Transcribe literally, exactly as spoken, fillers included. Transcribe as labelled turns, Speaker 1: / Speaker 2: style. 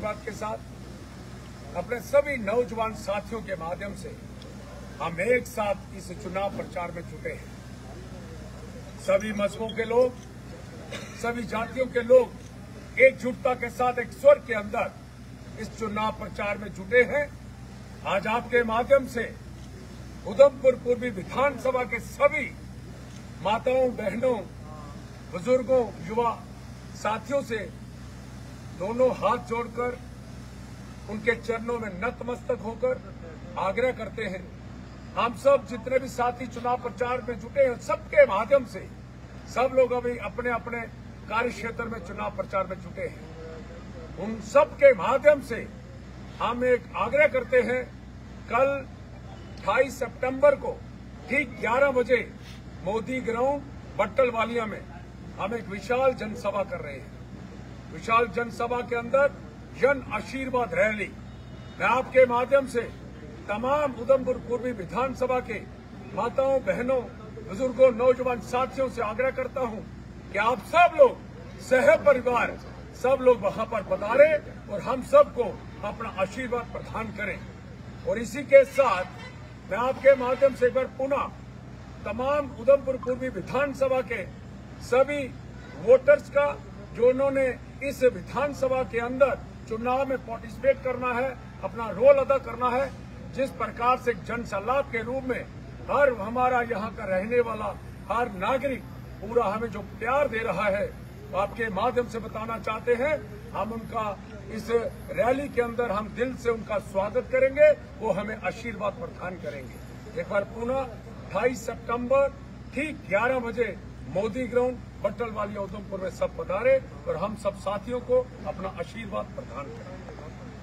Speaker 1: बात के साथ अपने सभी नौजवान साथियों के माध्यम से हम एक साथ इस चुनाव प्रचार में जुटे हैं। सभी मजहबों के लोग, सभी जातियों के लोग एकजुटता के साथ एक स्वर के अंदर इस चुनाव प्रचार में जुटे हैं। आज आपके माध्यम से उधमपुर पूर्वी विधानसभा के सभी माताओं, बहनों, बुजुर्गों, युवा साथियों से दोनों हाथ जोड़कर उनके चरणों में नतमस्तक होकर आग्रह करते हैं। हम सब जितने भी साथी चुनाव प्रचार में जुटे हैं, सबके माध्यम से सब लोग अभी अपने अपने कार्य क्षेत्र में चुनाव प्रचार में जुटे हैं। उन सब के माध्यम से हम एक आग्रह करते हैं, कल अट्ठाईस सितंबर को ठीक ग्यारह बजे मोदी ग्राउंड बट्टलवालिया में हम एक विशाल जनसभा कर रहे हैं। विशाल जनसभा के अंदर जन आशीर्वाद रैली। मैं आपके माध्यम से तमाम उधमपुर पूर्वी विधानसभा के माताओं, बहनों, बुजुर्गों, नौजवान साथियों से आग्रह करता हूं कि आप सब लोग सह परिवार सब लोग वहां पर पधारें और हम सबको अपना आशीर्वाद प्रदान करें। और इसी के साथ मैं आपके माध्यम से एक बार पुनः तमाम उधमपुर पूर्वी विधानसभा के सभी वोटर्स का, जो उन्होंने इस विधानसभा के अंदर चुनाव में पार्टिसिपेट करना है, अपना रोल अदा करना है, जिस प्रकार से जन सलाह के रूप में हर हमारा यहाँ का रहने वाला हर नागरिक पूरा हमें जो प्यार दे रहा है, आपके माध्यम से बताना चाहते हैं। हम उनका इस रैली के अंदर हम दिल से उनका स्वागत करेंगे, वो हमें आशीर्वाद प्रदान करेंगे। एक बार पुनः अट्ठाईस सितंबर ठीक ग्यारह बजे मोदी ग्राउंड बट्टलवालिया उधमपुर में सब पधारे और हम सब साथियों को अपना आशीर्वाद प्रदान करें।